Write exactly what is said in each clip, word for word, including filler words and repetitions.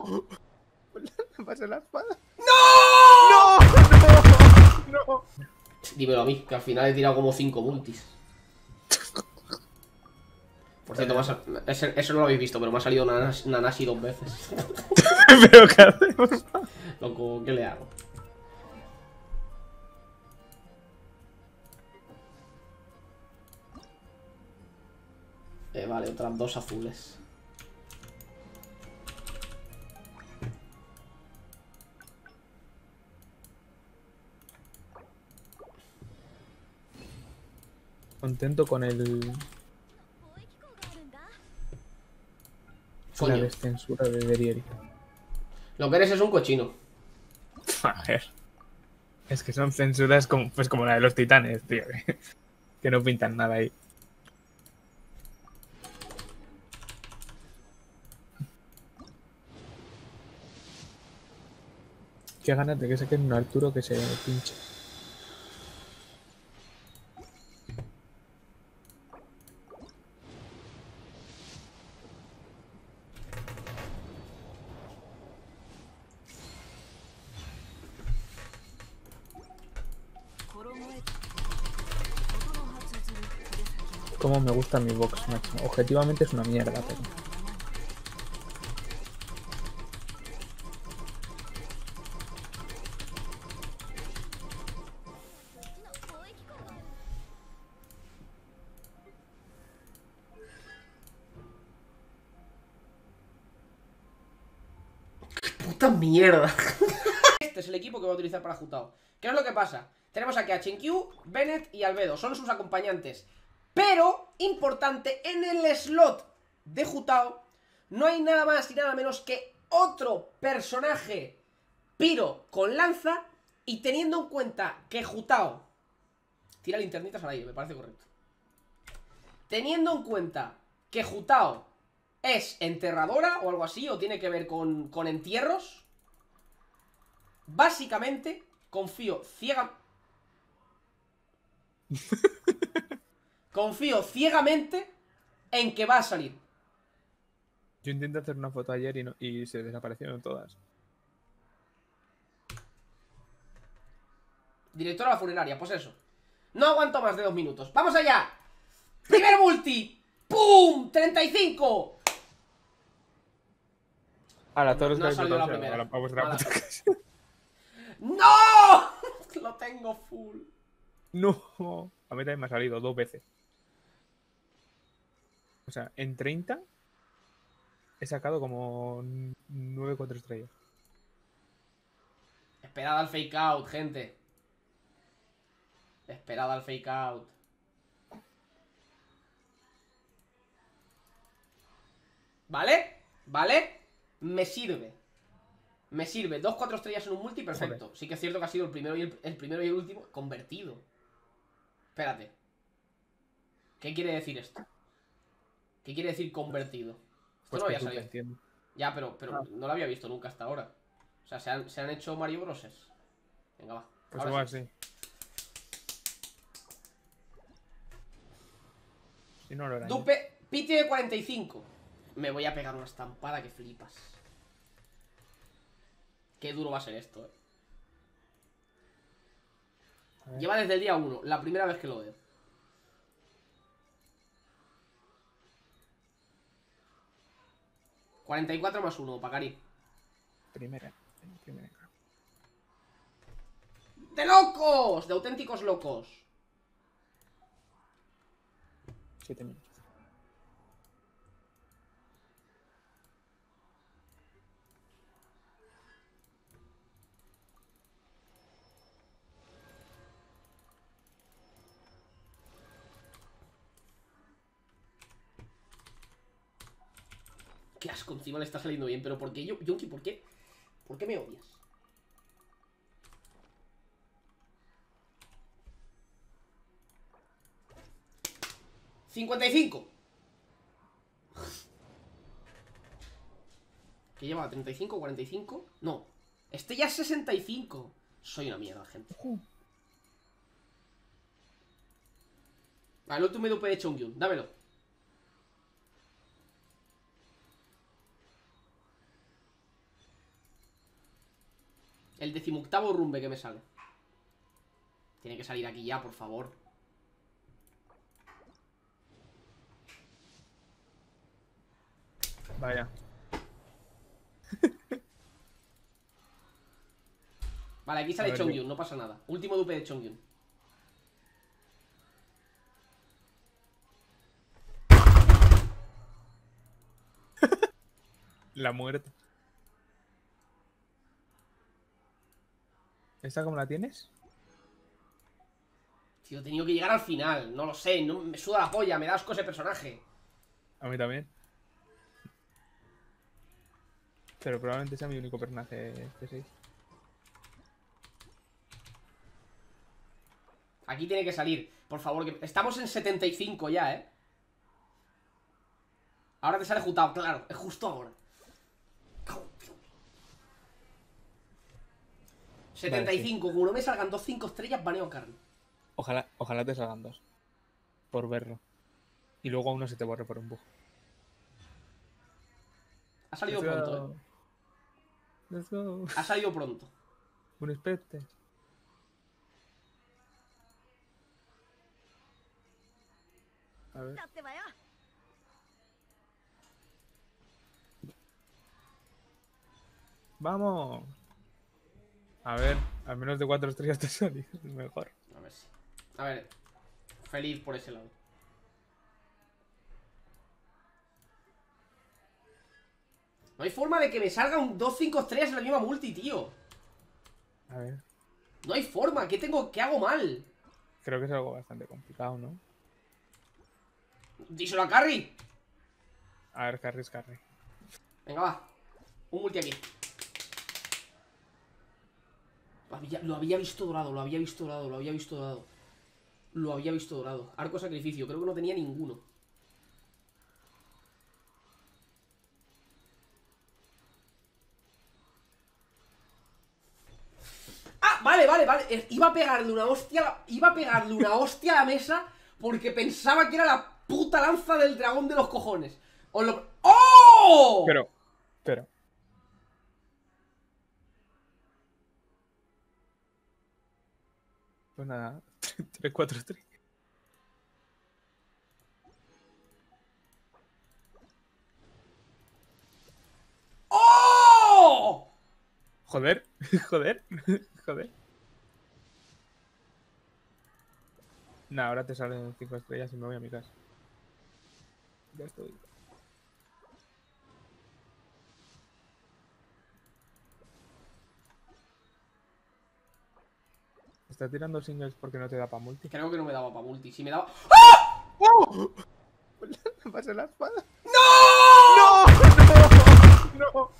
¿Me pasó la espada? ¡No! ¡No! ¡No! Dímelo a mí, que al final he tirado como cinco multis. Por cierto, me ha sal- ese- eso no lo habéis visto, pero me ha salido Nanas- Nanashi dos veces. ¿Pero qué hacemos? Loco, ¿qué le hago? Eh, vale, otras dos azules. Contento con el... Coño. La descensura de Derieri. Lo que eres es un cochino. A ver. Es que son censuras como, pues como la de los titanes, tío. Que, que no pintan nada ahí. Qué ganas de que saquen un Arturo que se pinche. Cómo me gusta mi box, macho. Objetivamente es una mierda, pero... ¡Puta mierda! Este es el equipo que voy a utilizar para Jutao. ¿Qué es lo que pasa? Tenemos aquí a Chenkyu, Bennett y Albedo. Son sus acompañantes. Pero, importante, en el slot de Jutao no hay nada más y nada menos que otro personaje piro con lanza. Y teniendo en cuenta que Jutao tira linternitas al aire, me parece correcto. Teniendo en cuenta que Jutao es enterradora o algo así, o tiene que ver con, con entierros, básicamente confío ciega... confío ciegamente en que va a salir. Yo intenté hacer una foto ayer y, no, y se desaparecieron todas. Director a la funeraria, pues eso. No aguanto más de dos minutos. ¡Vamos allá! ¡Primer multi! ¡Pum! ¡treinta y cinco! Ahora, todos los No ha que salido la habéis votado, primera. a vuestra Mala. puta casa. ¡No! Lo tengo full. No, a mí también me ha salido dos veces. O sea, en treinta he sacado como nueve cuatro estrellas. Esperad al fake out, gente. Esperad al fake out. ¿Vale? ¿Vale? Me sirve. Me sirve. Dos, cuatro estrellas en un multi, perfecto. Joder. Sí que es cierto que ha sido el primero y el, el primero y el último convertido. Espérate. ¿Qué quiere decir esto? ¿Qué quiere decir convertido? Esto Pues no que había tú te salido. entiendo. Ya, pero, pero Ah. no lo había visto nunca hasta ahora. O sea, se han, se han hecho Mario Broses. Venga, va. Pues Ahora igual sí. sí. Si no lo era. Dupe, Piti de cuarenta y cinco. Me voy a pegar una estampada que flipas. Qué duro va a ser esto, eh. Lleva desde el día uno, la primera vez que lo veo. cuarenta y cuatro más uno, Pacari. Primera. Primera. ¡De locos! De auténticos locos. Siete minutos. Qué asco, encima le está saliendo bien. Pero ¿por qué, yo, Yonki? ¿Por qué? ¿Por qué me odias? cincuenta y cinco. ¿Qué lleva? ¿treinta y cinco? ¿cuarenta y cinco? No. Este ya es sesenta y cinco. Soy una mierda, gente. Vale, el último dupe de Chongyun. Dámelo. El decimoctavo rumbe que me sale. Tiene que salir aquí ya, por favor. Vaya. Vale, aquí A sale ver, Chongyun, no pasa nada. Último dupe de Chongyun. La muerte. ¿Esta cómo la tienes? Tío, he tenido que llegar al final. No lo sé, no, me suda la polla, me da asco ese personaje. A mí también. Pero probablemente sea mi único personaje C seis. Aquí tiene que salir, por favor, que estamos en setenta y cinco ya, ¿eh? Ahora te sale Jutao, claro, es justo ahora. setenta y cinco, Vale, sí. como no me salgan dos cinco estrellas, baneo a Karn. Ojalá, ojalá te salgan dos. Por verlo. Y luego uno se te borre por un bug. Ha salido Let's pronto, ¿eh? go. Let's go. Ha salido pronto. Un Spectre. A ver. ¡Vamos! A ver, al menos de cuatro estrellas te salió. Es mejor. A ver si. A ver, feliz por ese lado. No hay forma de que me salga un dos cinco estrellas en la misma multi, tío. A ver. No hay forma, ¿qué tengo? ¿Qué hago mal? Creo que es algo bastante complicado, ¿no? Díselo a Carry. A ver, carry es carry. Venga, va. Un multi aquí. Lo había, lo había visto dorado, lo había visto dorado, lo había visto dorado. Lo había visto dorado. Arco sacrificio, creo que no tenía ninguno. Ah, vale, vale, vale. Eh, Iba a pegarle una hostia a la- Iba a pegarle una hostia a la mesa porque pensaba que era la puta lanza del dragón de los cojones. Os lo... ¡Oh! Pero, pero. Pues nada. tres cuatro estrellas. ¡Oh! Joder, joder, joder. Nah, ahora te salen cinco estrellas y me voy a mi casa. Ya estoy. ¿Estás tirando singles porque no te da para multi? Creo que no me daba para multi. Si me daba... ¡Oh! ¿Me pasa la espada? ¡No! ¡No! ¡No! ¡No!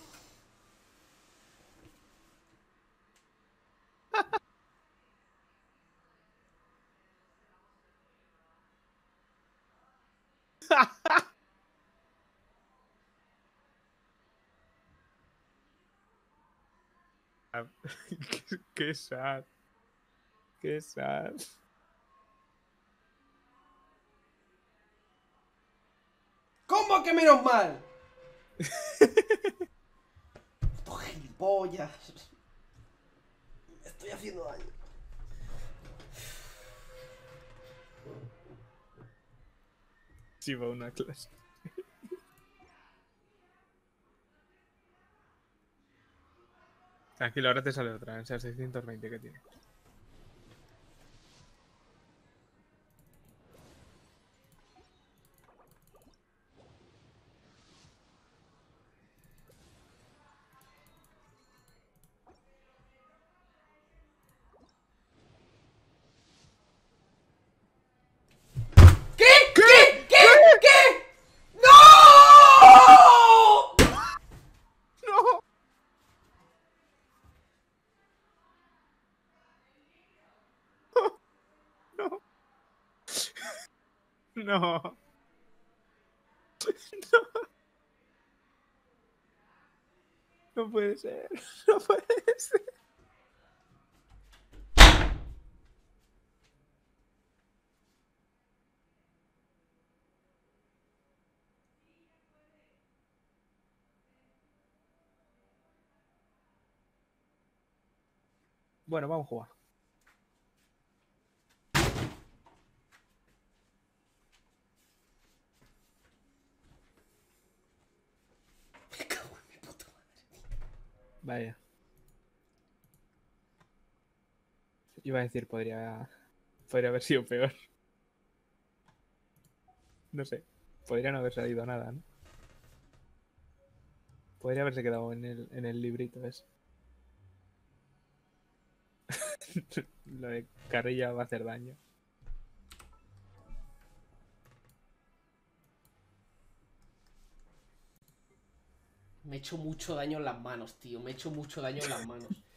qué, qué sad. Qué sad. ¿Cómo que menos mal? Estos gilipollas. Me estoy haciendo daño. Sí, va una clase. Tranquilo, ahora te sale otra, en esas seiscientos veinte que tiene. ¿Qué? ¿Qué? ¿Qué? ¿Qué? ¡No! ¡No! ¡No! ¡No! No puede ser. No puede ser. Bueno, vamos a jugar. Me cago en mi puta madre. Vaya. Iba a decir, podría... Podría haber sido peor. No sé. Podría no haber salido nada, ¿no? Podría haberse quedado en el, en el librito ese. Lo de carrilla va a hacer daño. Me he hecho mucho daño en las manos, tío. Me he hecho mucho daño en las manos.